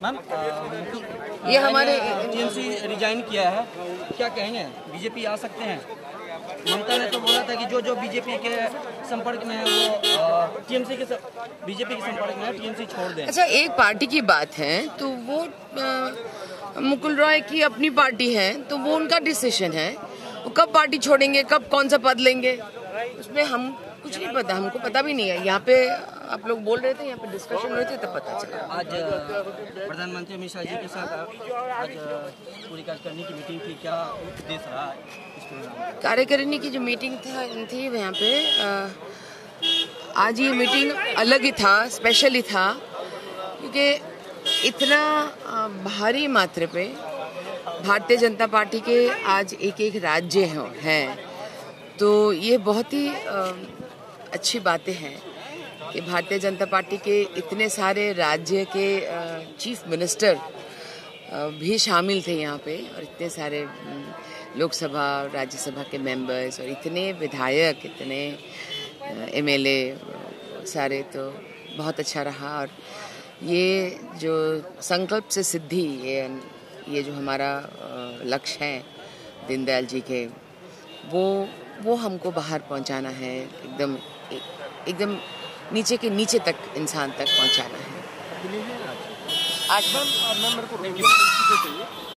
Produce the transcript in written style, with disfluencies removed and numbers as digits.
Ma'am ये हमारे TMC resign किया है, क्या कहेंगे? बीजेपी आ सकते हैं? ममता ने तो बोला था कि जो बीजेपी के संपर्क में है वो टीएमसी के बीजेपी के संपर्क में है, टीएमसी छोड़ दें। अच्छा, एक पार्टी की बात है तो वो मुकुल रॉय की अपनी पार्टी है तो वो उनका डिसीजन है। वो कब पार्टी छोड़ेंगे, कब कौन सा पद लेंगे, उसमें हम कुछ नहीं पता, हमको पता भी नहीं है। यहाँ पे आप लोग बोल रहे थे, यहाँ पे डिस्कशन हुए थे, तब पता चला। आज प्रधानमंत्री अमित शाह जी के साथ आज पूरी कार्यकारिणी की मीटिंग थी, क्या उद्देश्य रहा इस कार्यकारिणी की जो मीटिंग थी वहाँ पे आज ये मीटिंग अलग ही था, स्पेशल ही था, क्योंकि इतना भारी मात्रा पे भारतीय जनता पार्टी के आज एक एक राज्य हैं, तो ये बहुत ही अच्छी बातें हैं कि भारतीय जनता पार्टी के इतने सारे राज्य के चीफ मिनिस्टर भी शामिल थे यहाँ पे, और इतने सारे लोकसभा राज्यसभा के मेंबर्स और इतने विधायक, इतने एमएलए सारे, तो बहुत अच्छा रहा। और ये जो संकल्प से सिद्धि, ये जो हमारा लक्ष्य है दीनदयाल जी के, वो हमको बाहर पहुंचाना है, एकदम नीचे के नीचे तक, इंसान तक पहुंचाना है। 8 मेरे को